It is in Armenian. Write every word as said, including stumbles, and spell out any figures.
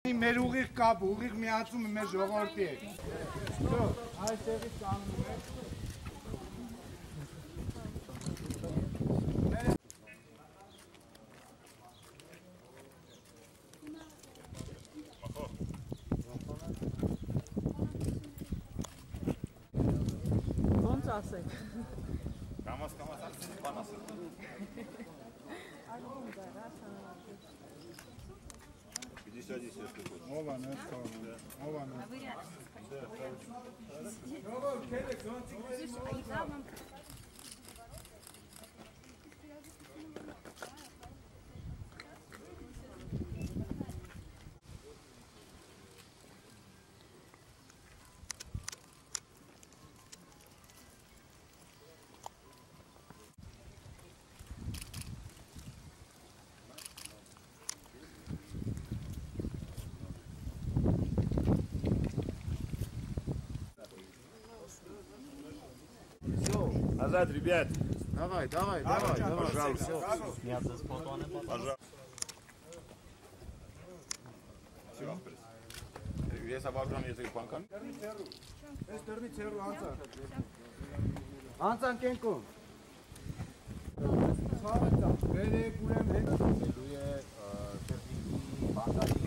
Մեր ուղիղ կապ, ուղիղ միացումը մեր ժողովրդի է։ Շո, այստեղից կանգնում է։ Ոնց ասեք։ Կամաս կամաս ասենք բան ասենք։ пятьдесят десять штук. Ով անես կողմ, ով անես։ Назад, ребят. Давай, давай, давай, давай. Пожалуйста. Միացած ֆոտոան է պատահել։ Ես ավարտան ես բանկան։ Այս դեռնից հեռու անցան։ Անցան կենքում։ Ցավը ցավ, վերեք ուրեմն հետ։ Դու է շերտի բանկայի